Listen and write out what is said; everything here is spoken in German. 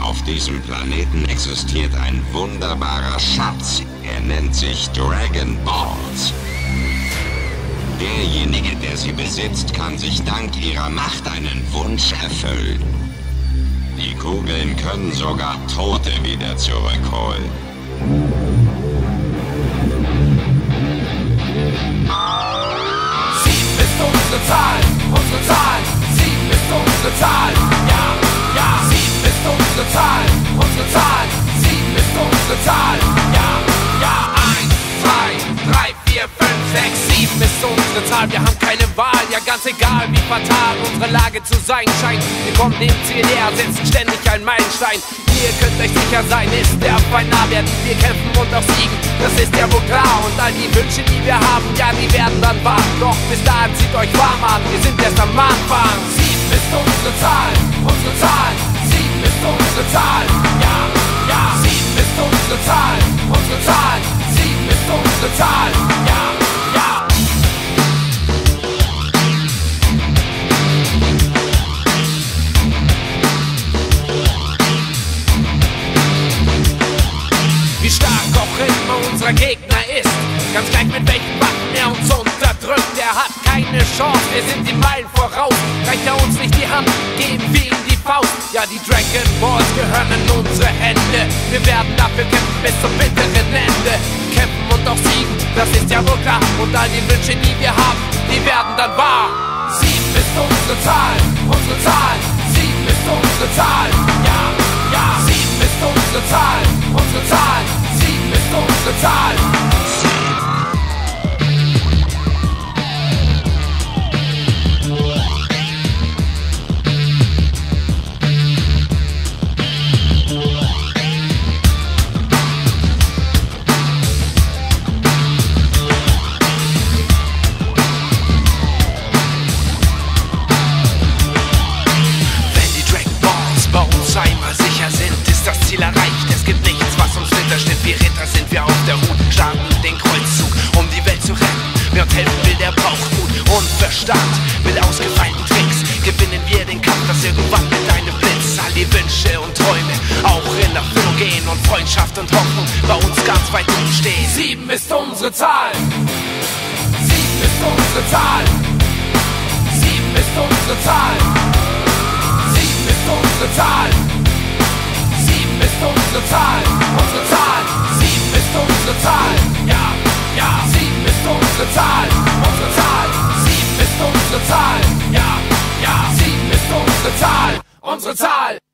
Auf diesem Planeten existiert ein wunderbarer Schatz. Er nennt sich Dragonballs. Derjenige, der sie besitzt, kann sich dank ihrer Macht einen Wunsch erfüllen. Die Kugeln können sogar Tote wieder zurückholen. Sieben ist unsere Zahl, unsere Zahl. Sieben ist unsere Zahl, ja, ja. Sieben ist unsere Zahl, unsere Zahl. Sieben ist unsere Zahl, ja, ja. 1, 2, 3, 4, 5, 6, 7 ist unsere Zahl. Wir haben keine Wahl, ja ganz egal wie fatal unsere Lage zu sein scheint. Wir kommen dem Ziel näher, setzen ständig einen Meilenstein. Ihr könnt euch sicher sein, ist der Feind nah, werden wir kämpfen und auch siegen. Das ist ja wohl klar und all die Wünsche, die wir haben, ja die werden dann wahr. Doch bis dahin zieht euch warm an, wir sind erst am Anfang. 7 ist unsere Zahl, unsere Zahl. 7 ist unsere Zahl, ja, ja. 7 ist unsere Zahl, unsere Zahl. 7 ist unsere Zahl, ja, ja. Wie stark auch immer unser Gegner ist, ganz gleich mit welchen Waffen er uns unterdrückt, er hat keine Chance, wir sind die Meilen voraus. Reicht er uns nicht die Hand, geben wir ihm die Faust. Ja, die Dragonballs gehören in unsere Hände, wir werden dafür kämpfen bis zum bitteren Ende. Kämpfen und auch siegen, das ist ja wohl klar, und all die Wünsche, die wir haben, die werden dann wahr. 7 ist unsere Zahl, unsere Zahl. 7 ist unsere Zahl, ja, ja. 7 ist unsere Zahl, unsere Zahl. 7 ist unsere Zahl. Einmal sicher sind, ist das Ziel erreicht. Es gibt nichts, was uns hintersteht. Wir Ritter sind wir auf der Hut, starten den Kreuzzug, um die Welt zu retten. Wer uns helfen will, der braucht Mut und Verstand. Mit ausgefeilten Tricks gewinnen wir den Kampf, dass irgendwann mit einem Blitz all die Wünsche und Träume auch in Erfüllung gehen und Freundschaft und Hoffnung bei uns ganz weit oben stehen. 7 ist unsere Zahl. 7 ist unsere Zahl. 7 ist unsere Zahl. 7 ist unsere Zahl. 7 ist unsere Zahl, unsere Zahl. 7 ist unsere Zahl, ja, ja. 7 ist unsere Zahl, unsere Zahl. 7 ist unsere Zahl, ja, ja. 7 ist unsere Zahl, unsere Zahl.